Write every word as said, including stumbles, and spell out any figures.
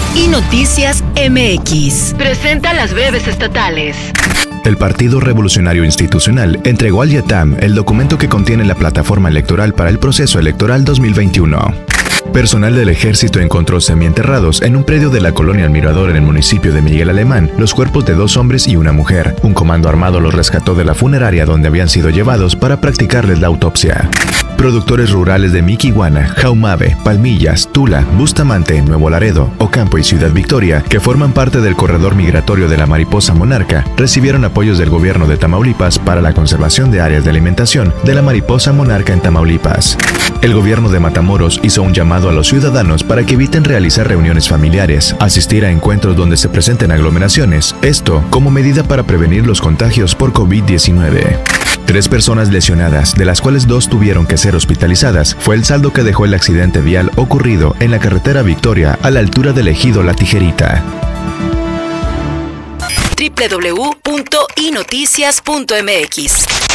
y Noticias M X presenta las breves estatales. El Partido Revolucionario Institucional entregó al IETAM el documento que contiene la plataforma electoral para el proceso electoral dos mil veintiuno. Personal del ejército encontró semienterrados en un predio de la colonia El Mirador en el municipio de Miguel Alemán los cuerpos de dos hombres y una mujer. Un comando armado los rescató de la funeraria donde habían sido llevados para practicarles la autopsia. Productores rurales de Miquihuana, Jaumave, Palmillas, Tula, Bustamante, Nuevo Laredo, Ocampo y Ciudad Victoria, que forman parte del corredor migratorio de la mariposa monarca, recibieron apoyos del gobierno de Tamaulipas para la conservación de áreas de alimentación de la mariposa monarca en Tamaulipas. El gobierno de Matamoros hizo un llamado a los ciudadanos para que eviten realizar reuniones familiares, asistir a encuentros donde se presenten aglomeraciones, esto como medida para prevenir los contagios por COVID diecinueve. Tres personas lesionadas, de las cuales dos tuvieron que ser hospitalizadas, fue el saldo que dejó el accidente vial ocurrido en la carretera Victoria a la altura del ejido La Tijerita. doble u doble u doble u punto i noticias punto m x